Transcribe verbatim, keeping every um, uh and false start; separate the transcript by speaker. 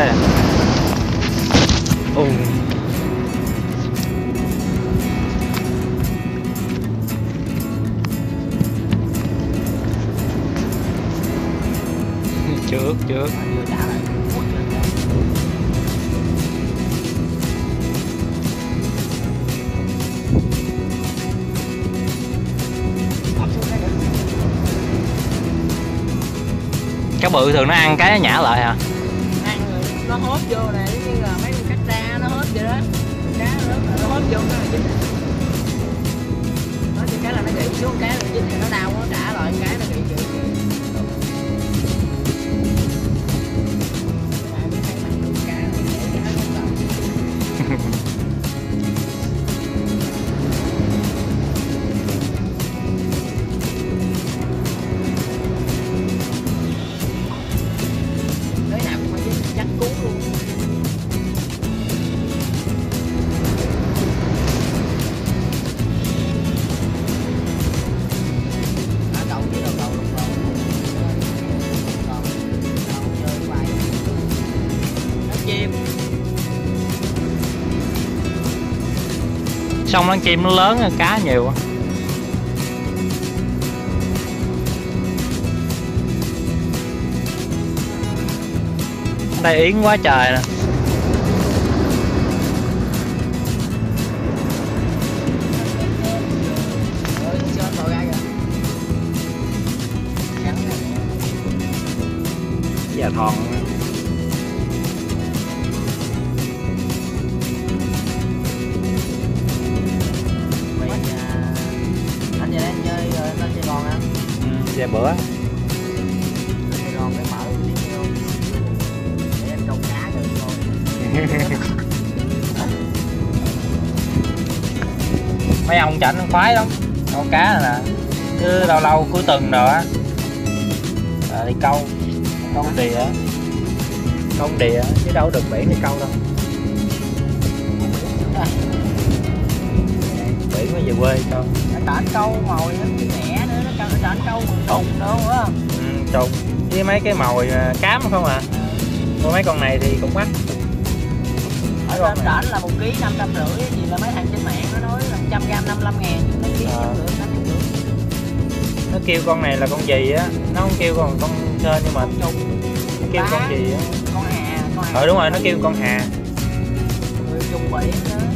Speaker 1: tới rồi. Ù. Trước trước cá bự thường nó ăn cái nhả lại hả?
Speaker 2: Ăn rồi nó hốt vô này, như là mấy con cắt ra nó hốt vậy đó. Cá lớn là nó hốt vô cái là chính. Nó chỉ cái là nó gãy xuống cái là chính thì nó đau nó trả lại cái nó bị chịu.
Speaker 1: Xong lăn chim nó lớn hơn cá nhiều. Đây yến quá trời nè. Dạ thòn. Dạ bữa
Speaker 2: Sài Gòn cái mở đi vô để em câu cá cho rồi.
Speaker 1: Mấy ông chảnh khoái lắm câu cá này nè, cứ lâu lâu cuối tuần rồi á à, đi câu câu đìa câu đìa chứ đâu được biển đi câu đâu, biển mới về quê câu.
Speaker 2: Tản câu mồi nó nhẹ nữa, nó câu nó tản câu trùng nữa phải không?
Speaker 1: Ừ, trùng với mấy cái mồi cám không à. Còn mấy con này thì cũng mắc.
Speaker 2: Ở trên tản là một ký năm trăm rưỡi, gì là mấy thằng trên mạng nó nói là một trăm gram năm mươi lăm ngàn, nó ký
Speaker 1: à.
Speaker 2: năm trăm rưỡi.
Speaker 1: Nó kêu con này là con gì á, nó không kêu con con sên nhưng mà nó kêu
Speaker 2: Bá,
Speaker 1: con gì á.
Speaker 2: Con hà, con hà.
Speaker 1: Ờ đúng rồi, nó kêu con hà.
Speaker 2: Người dùng biển đó.